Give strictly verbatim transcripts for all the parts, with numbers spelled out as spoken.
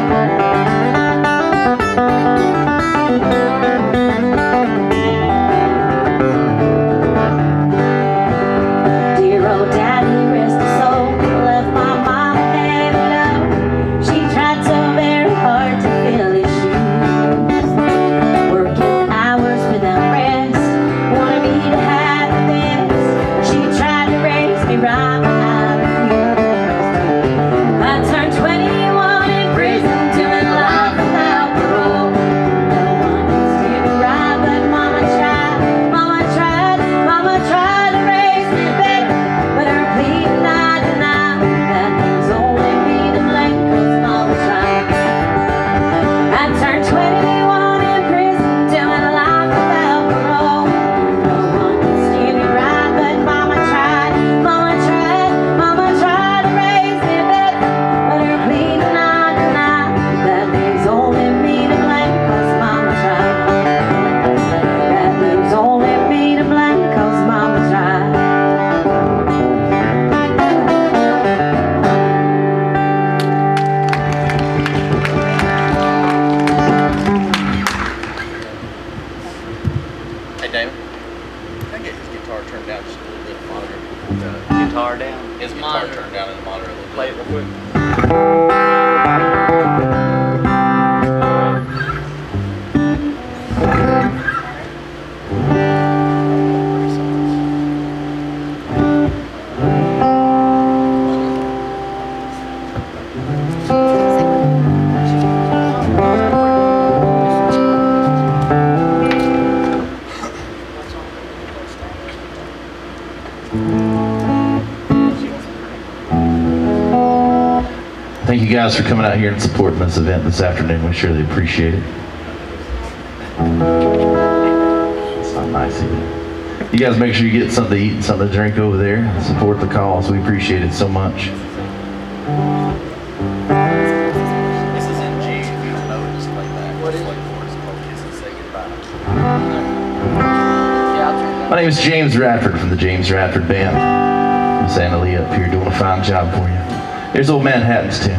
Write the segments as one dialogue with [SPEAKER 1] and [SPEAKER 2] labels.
[SPEAKER 1] Thank you guys for coming out here and supporting this event this afternoon. We surely appreciate it. It's not nice either. You guys make sure you get something to eat and something to drink over there. Support the cause. We appreciate it so much.
[SPEAKER 2] This is in G, if you don't know it, just like that. What is it? Kiss and say goodbye.
[SPEAKER 1] My name is James Radford from the James Radford Band. Miss Anna Leigh up here doing a fine job for you. Here's Old Manhattan's tune.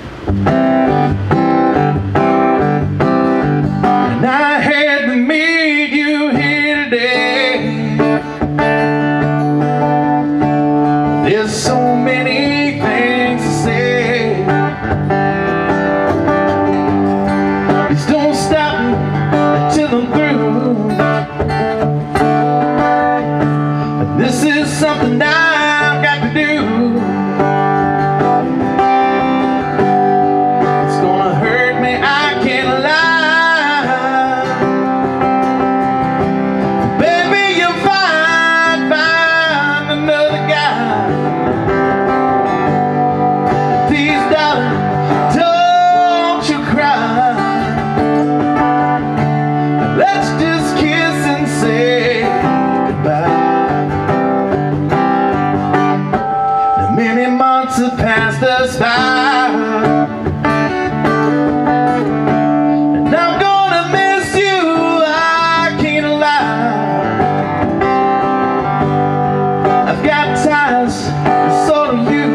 [SPEAKER 1] And I had to meet you here today. There's so many things to say. Please don't stop me until I'm through. This is something I've got to do. Passed us by, and I'm gonna miss you, I can't lie. I've got ties, and so do you.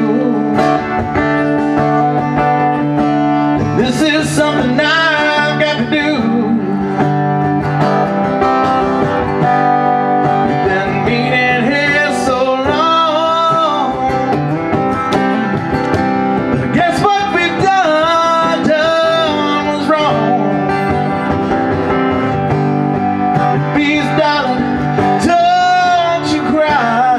[SPEAKER 1] This is something I've got to do. We've been meeting here so long. Guess what we've done, done was wrong. Please, darling, don't you cry.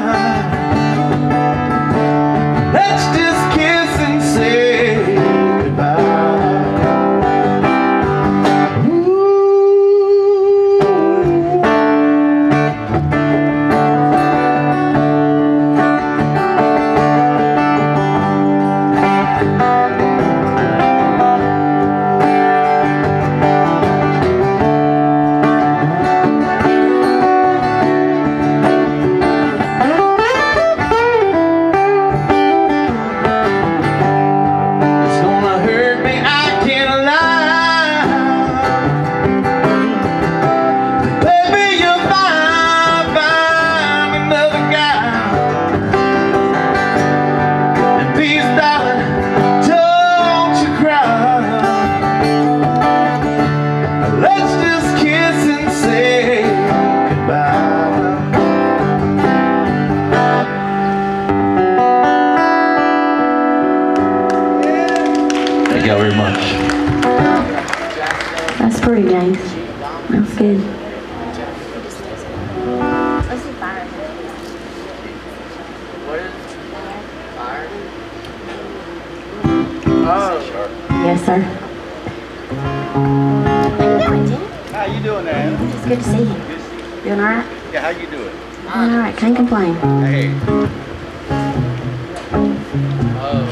[SPEAKER 1] Let's just kiss and say goodbye. Ooh.
[SPEAKER 3] Sorry, James. That's good.
[SPEAKER 4] Let's do fire.
[SPEAKER 2] What is fire?
[SPEAKER 4] Oh.
[SPEAKER 3] Yes, sir.
[SPEAKER 4] How you doing, Jim?
[SPEAKER 5] How you doing there, Anna?
[SPEAKER 4] It's good to see you.
[SPEAKER 5] Good to see you.
[SPEAKER 4] Doing all right?
[SPEAKER 5] Yeah, how you doing?
[SPEAKER 4] Doing all right. Can't complain.
[SPEAKER 5] Hey.
[SPEAKER 2] Oh.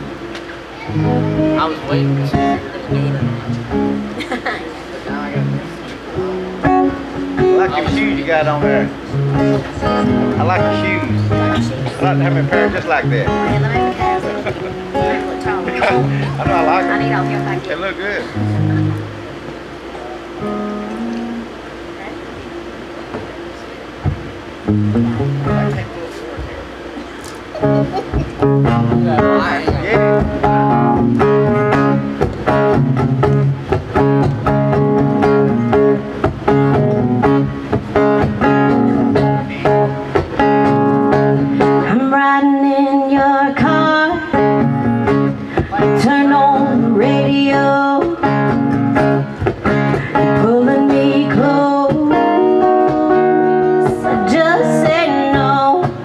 [SPEAKER 2] I was waiting to see if you were going to do it or not. But now I got
[SPEAKER 5] I like your shoes you got on there. I like your shoes. I like to have a pair just like that.
[SPEAKER 4] Yeah, let me have a look tall.
[SPEAKER 5] I know I like
[SPEAKER 4] I
[SPEAKER 5] them.
[SPEAKER 4] need all your back.
[SPEAKER 5] They look good.
[SPEAKER 3] I'm riding in your car. Turn on the radio. You're pulling me close. I just said no.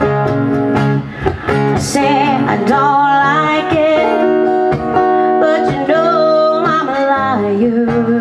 [SPEAKER 3] I said I don't like it, but you know I'm a liar.